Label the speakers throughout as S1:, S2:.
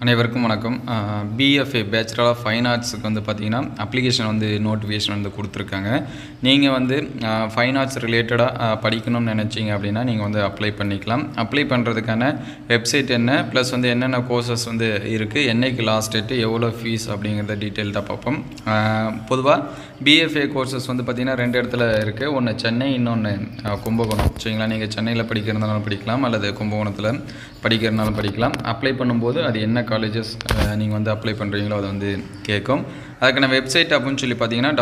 S1: அனைவருக்கும் வணக்கம். BFA bachelor of fine ஆர்ட்ஸுக்கு வந்து பார்த்திங்கன்னா அப்ளிகேஷன் வந்து நோட்டிஃபிகேஷன் வந்து கொடுத்துருக்காங்க. நீங்கள் வந்து ஃபைன் ஆர்ட்ஸ் ரிலேட்டடாக படிக்கணும்னு நினச்சிங்க அப்படின்னா நீங்கள் வந்து அப்ளை பண்ணிக்கலாம். அப்ளை பண்ணுறதுக்கான வெப்சைட் என்ன, ப்ளஸ் வந்து என்னென்ன கோர்சஸ் வந்து இருக்குது, என்னைக்கு லாஸ்ட் டேட்டு, எவ்வளோ ஃபீஸ் அப்படிங்கிறத டீட்டெயில்டாக பார்ப்போம். பொதுவாக பிஎஃப்ஏ கோர்சஸ் வந்து பார்த்திங்கன்னா 2 இடத்துல இருக்குது. ஒன்று சென்னை, இன்னொன்று கும்பகோணம். சரிங்களா, நீங்கள் சென்னையில் படிக்கிறதுனாலும் படிக்கலாம் அல்லது கும்பகோணத்தில் படிக்கிறதுனாலும் படிக்கலாம். அப்ளை பண்ணும்போது அது என்ன காலேஜஸ் நீங்கள் வந்து அப்ளை பண்ணுறீங்களோ அதை வந்து கேட்கும். அதுக்கான வெப்சைட் அப்படின்னு சொல்லி பார்த்தீங்கன்னா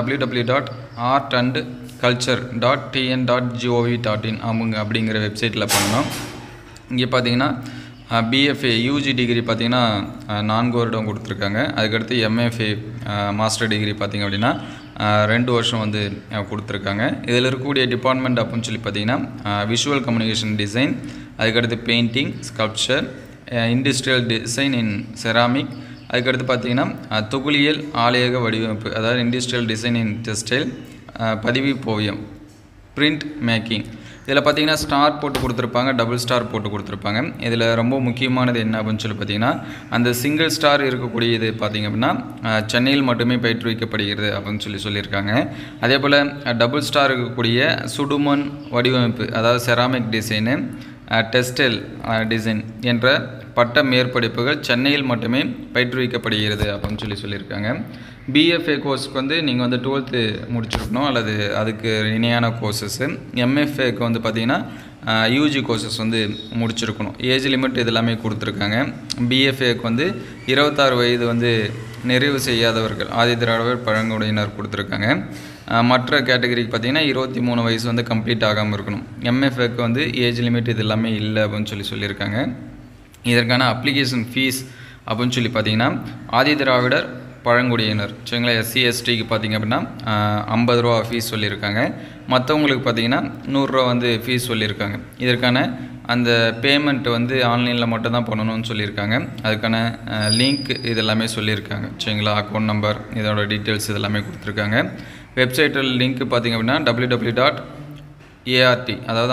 S1: www.artandculture.tn.gov.in அப்படிங்கிற வெப்சைட்டில் பண்ணணும். இங்கே பார்த்தீங்கன்னா பிஎஃப்ஏ யூஜி டிகிரி பார்த்திங்கன்னா 4 வருடம் கொடுத்துருக்காங்க. அதுக்கடுத்து எம்எஃப்ஏ மாஸ்டர் டிகிரி பார்த்திங்க அப்படின்னா 2 வருஷம் வந்து கொடுத்துருக்காங்க. இதில் இருக்கக்கூடிய டிபார்ட்மெண்ட் அப்படின்னு சொல்லி பார்த்திங்கன்னா விஷுவல் கம்யூனிகேஷன் டிசைன், அதுக்கடுத்து painting, sculpture, industrial design in ceramic, அதுக்கடுத்து பார்த்திங்கன்னா தொகுலியல் ஆலயக வடிவமைப்பு, அதாவது இண்டஸ்ட்ரியல் டிசைன் இன் டெக்ஸ்டைல், பதிவு ஓவியம், பிரிண்ட் மேக்கிங். இதில் பார்த்திங்கன்னா ஸ்டார் போட்டு கொடுத்துருப்பாங்க, டபுள் ஸ்டார் போட்டு கொடுத்துருப்பாங்க. இதில் ரொம்ப முக்கியமானது என்ன அப்படின்னு சொல்லி பார்த்திங்கன்னா அந்த சிங்கிள் ஸ்டார் இருக்கக்கூடிய இது பார்த்திங்க அப்படின்னா சென்னையில் மட்டுமே பயிற்றுவிக்கப்படுகிறது அப்படின்னு சொல்லியிருக்காங்க. அதே போல் டபுள் ஸ்டார் இருக்கக்கூடிய சுடுமண் வடிவமைப்பு, அதாவது செராமிக் டிசைனு, டெக்ஸ்டைல் டிசைன் என்ற பட்ட மேற்படிப்புகள் சென்னையில் மட்டுமே பயிற்றுவிக்கப்படுகிறது அப்படின்னு சொல்லியிருக்காங்க. பிஎஃப்ஏ கோர்ஸுக்கு வந்து நீங்கள் வந்து 12th முடிச்சிருக்கணும் அல்லது அதுக்கு இணையான கோர்சஸ்ஸு. எம்எஃப்ஏக்கு வந்து பார்த்திங்கன்னா யூஜி கோர்சஸ் வந்து முடிச்சிருக்கணும். ஏஜ் லிமிட் இது எல்லாமே கொடுத்துருக்காங்க. பிஎஃப்ஏக்கு வந்து 26 வயது வந்து நிறைவு செய்யாதவர்கள், ஆதிதிராவிடர் பழங்குடியினர் கொடுத்துருக்காங்க. மற்ற கேட்டகரிக்கு பார்த்திங்கன்னா 23 வயசு வந்து கம்ப்ளீட் ஆகாமல் இருக்கணும். எம்எஃப்ஏக்கு வந்து ஏஜ் லிமிட் இது எல்லாமே இல்லை அப்படின்னு சொல்லியிருக்காங்க. இதற்கான அப்ளிகேஷன் ஃபீஸ் அப்படின்னு சொல்லி பார்த்திங்கன்னா ஆதிதிராவிடர் பழங்குடியினர், சரிங்களா, எஸ்சி எஸ்டிக்கு பார்த்திங்க அப்படின்னா 50 ரூபா ஃபீஸ் சொல்லியிருக்காங்க. மற்றவங்களுக்கு பார்த்திங்கன்னா 100 ரூபா வந்து ஃபீஸ் சொல்லியிருக்காங்க. இதற்கான அந்த பேமெண்ட் வந்து ஆன்லைனில் மட்டும் தான் பண்ணணும்னு சொல்லியிருக்காங்க. அதுக்கான லிங்க் இதெல்லாமே சொல்லியிருக்காங்க, சரிங்களா. அக்கௌண்ட் நம்பர், இதோட டீட்டெயில்ஸ் இதெல்லாமே கொடுத்துருக்காங்க. வெப்சைட்டில் லிங்க் பார்த்திங்க அப்படின்னா www.art, அதாவது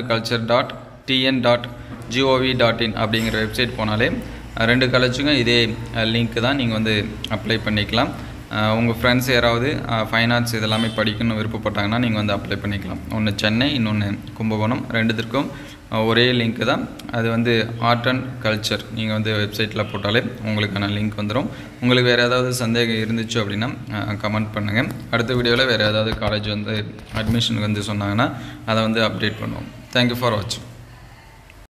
S1: artandculture.tn.gov.in அப்படிங்கிற வெப்சைட் போனாலே 2 காலேஜுக்கும் இதே லிங்க் தான், நீங்கள் வந்து அப்ளை பண்ணிக்கலாம். உங்கள் ஃப்ரெண்ட்ஸ் யாராவது ஃபைன் ஆர்ட்ஸ் இதெல்லாமே படிக்கணும்னு விருப்பப்பட்டாங்கன்னா நீங்கள் வந்து அப்ளை பண்ணிக்கலாம். ஒன்று சென்னை, இன்னொன்று கும்பகோணம், 2த்துக்கும் ஒரே லிங்க் தான். அது வந்து ஆர்ட் அண்ட் கல்ச்சர் நீங்கள் வந்து வெப்சைட்டில் போட்டாலே உங்களுக்கான லிங்க் வந்துடும். உங்களுக்கு வேறு ஏதாவது சந்தேகம் இருந்துச்சு அப்படின்னா கமெண்ட் பண்ணுங்கள். அடுத்த வீடியோவில் வேறு ஏதாவது காலேஜ் வந்து அட்மிஷனுக்கு வந்து சொன்னாங்கன்னா அதை வந்து அப்டேட் பண்ணுவோம். தேங்க்யூ ஃபார் வாட்சிங்.